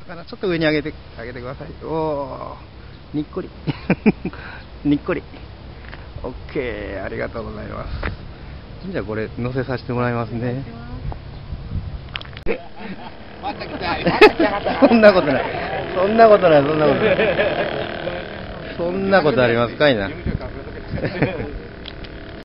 魚ちょっと上に上げてください。おお、にっこりにっこり。オッケー、ありがとうございます。じゃあこれ乗せさせてもらいますね。そんなことない、そんなことない、そんなことない、そんなことありますかいな。